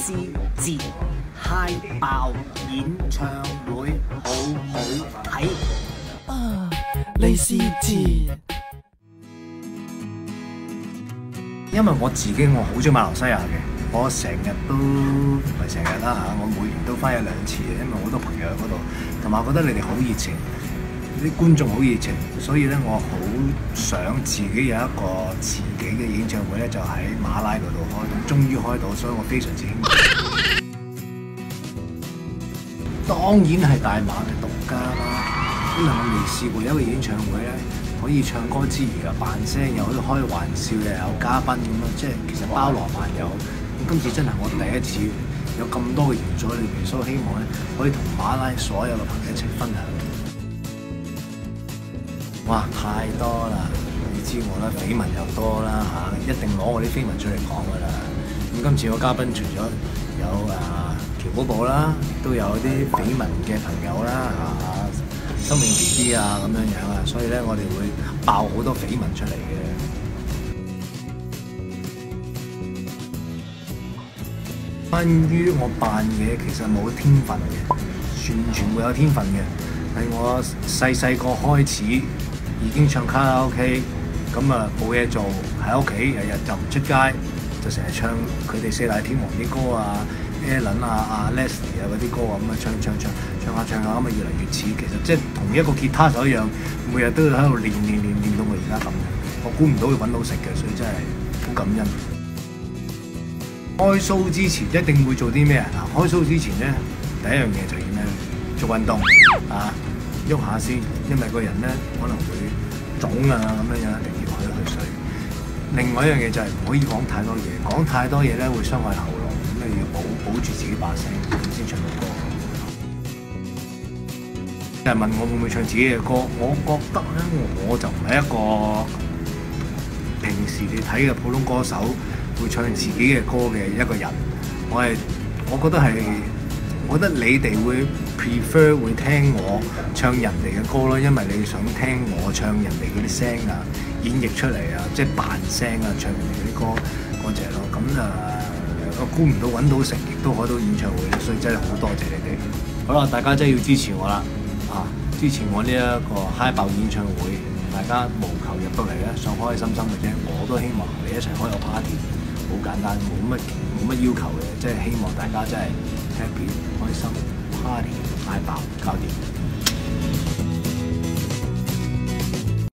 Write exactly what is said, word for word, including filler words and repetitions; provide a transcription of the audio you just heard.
斯捷嗨爆演唱會好好睇啊！利是節， 因為我自己我好中意馬來西亞嘅，我成日都唔係成日啦嚇，我每年都翻一兩次嘅，因為好多朋友喺嗰度，同埋我覺得你哋好熱情，啲觀眾好熱情，所以咧我好想自己有一個自己嘅演唱會咧，就喺馬拉嗰度開到，終於開到，所以我非常之興奮。當然係大馬嘅獨家啦，因為我未試過有一個演唱會咧，可以唱歌之餘又扮聲，又可以開玩笑，又有嘉賓咁樣，即係其實包羅萬有。今次真係我第一次有咁多嘅元素喺裏邊，所以希望咧可以同馬拉所有嘅朋友一齊分享。哇！太多啦，你知我啦，緋聞又多啦嚇、啊，一定攞我啲緋聞出嚟講㗎啦。咁今次個嘉賓除咗有啊喬寶寶啦，亦都有啲緋聞嘅朋友啦嚇，生命 B B 啊咁樣樣啊，所以咧我哋會爆好多緋聞出嚟嘅。關於我扮嘢其實冇天分嘅，完全冇有天分嘅，係我細細個開始已經唱卡拉 OK， 咁啊冇嘢做喺屋企，日日就唔出街，就成日唱佢哋四大天王啲歌啊 ，Alan 啊、啊 Leslie 啊嗰啲歌啊，咁啊唱唱唱唱下唱下咁啊越嚟越似，其實即係同一個吉他手一樣，每日都要喺度練練練練到我而家咁。我估唔到會揾到食嘅，所以真係好感恩。開 show 之前一定會做啲咩啊？嗱，開 show 之前咧，第一樣嘢就要咩？做運動啊，喐下先，因為個人咧可能會腫啊咁樣樣，一定要去去水。另外一樣嘢就係唔可以講太多嘢，講太多嘢咧會傷害喉嚨，咁你要保保住自己把聲，咁先唱到歌。有人問我會唔會唱自己嘅歌，我覺得咧我就唔係一個平時你睇嘅普通歌手會唱自己嘅歌嘅一個人，我係我覺得係，我覺得你哋會 prefer 會聽我唱人哋嘅歌咯，因為你想聽我唱人哋嗰啲聲啊，演繹出嚟啊，即係扮聲啊，唱人哋嗰啲歌嗰隻咯。咁啊，我估唔到揾到食，亦都開到演唱會，所以真係好多謝你哋。好啦，大家真係要支持我啦，啊，支持我呢一個嗨爆演唱會，大家無求入到嚟咧，想開開心心嘅啫，我都希望你一齊開個 party。好簡單，冇乜冇乜要求嘅，即係希望大家真係 happy 開心 party 嗨爆搞掂。